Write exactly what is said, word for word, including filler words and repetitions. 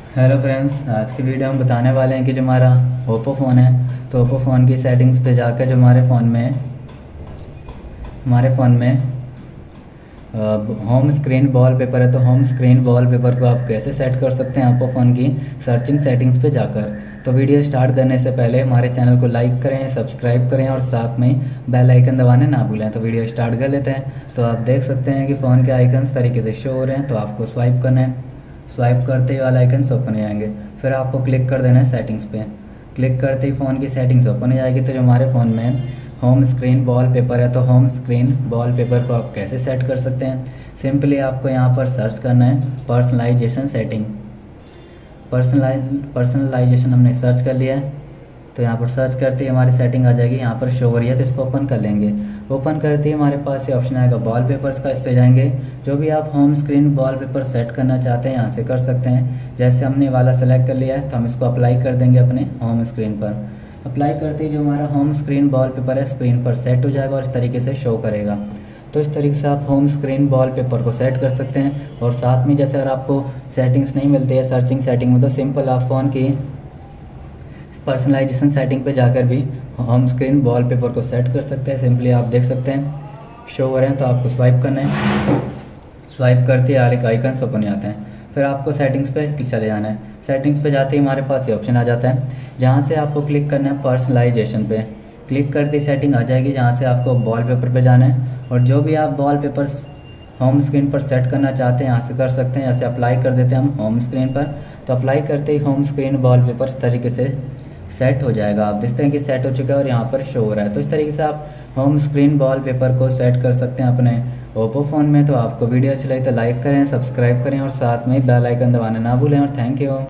Hello friends, आज की video हम बताने वाले हैं कि जो हमारा ओप्पो फ़ोन है तो ओप्पो फ़ोन की सेटिंग्स पे जाकर जो हमारे फ़ोन में हमारे फ़ोन में होम स्क्रीन वॉलपेपर है तो होम स्क्रीन वॉलपेपर को आप कैसे सेट कर सकते हैं ओप्पो फ़ोन की सर्चिंग सेटिंग्स पे जाकर। तो वीडियो स्टार्ट करने से पहले हमारे चैनल को लाइक करें, सब्सक्राइब करें और साथ में बेल आइकन दबाने ना भूलें। तो वीडियो स्टार्ट कर लेते हैं। तो आप देख सकते हैं कि फ़ोन के आइकन्स तरीके से शो हो रहे हैं, तो आपको स्वाइप करना है। स्वाइप करते ही वाला आइकन्स ओपन हो जाएंगे। फिर आपको क्लिक कर देना है सेटिंग्स पे। क्लिक करते ही फ़ोन की सेटिंग्स ओपन हो जाएगी। तो जो हमारे फ़ोन में होम स्क्रीन वॉलपेपर है तो होम स्क्रीन वॉलपेपर को आप कैसे सेट कर सकते हैं। सिंपली आपको यहाँ पर सर्च करना है पर्सनलाइजेशन सेटिंग। पर्सनलाइज पर्सनलाइजेशन हमने सर्च कर लिया है। तो यहाँ पर सर्च करते ही हमारी सेटिंग आ जाएगी, यहाँ पर शो हो रही है। तो इसको ओपन कर लेंगे। ओपन करते ही हमारे पास ये ऑप्शन आएगा वॉलपेपर्स का। इस पे जाएंगे। जो भी आप होम स्क्रीन वॉलपेपर सेट करना चाहते हैं यहाँ से कर सकते हैं। जैसे हमने वाला सेलेक्ट कर लिया है तो हम इसको अप्लाई कर देंगे अपने होम स्क्रीन पर। अप्लाई करते ही जो हमारा होम स्क्रीन वॉलपेपर है स्क्रीन पर सेट हो जाएगा और इस तरीके से शो करेगा। तो इस तरीके से आप होम स्क्रीन वॉलपेपर को सेट कर सकते हैं। और साथ में जैसे अगर आपको सेटिंग्स नहीं मिलती है सर्चिंग सेटिंग में, तो सिंपल आप फ़ोन की पर्सनलाइजेशन सेटिंग पे जाकर भी होम स्क्रीन वॉलपेपर को सेट कर सकते हैं। सिंपली आप देख सकते हैं शो हो रहे हैं, तो आपको स्वाइप करना है। स्वाइप करते ही आगे आइकन्स ओपन हो जाते हैं। फिर आपको सेटिंग्स पे चले जाना है। सेटिंग्स पे जाते ही हमारे पास ये ऑप्शन आ जाता है, जहाँ से आपको क्लिक करना है पर्सनलाइजेशन पे। क्लिक करते ही सेटिंग आ जाएगी, जहाँ से आपको वॉलपेपर पे जाना है और जो भी आप वॉलपेपर्स होम स्क्रीन पर सेट करना चाहते हैं यहाँ से कर सकते हैं। जैसे अप्लाई कर देते हैं हम होम स्क्रीन पर, तो अप्लाई करते ही होम स्क्रीन वॉलपेपर इस तरीके से सेट हो जाएगा। आप देखते हैं कि सेट हो चुका है और यहाँ पर शो हो रहा है। तो इस तरीके से आप होम स्क्रीन वॉलपेपर को सेट कर सकते हैं अपने ओप्पो फ़ोन में। तो आपको वीडियो अच्छी लगी तो लाइक करें, सब्सक्राइब करें और साथ में बेल आइकन दबाना ना भूलें। और थैंक यू।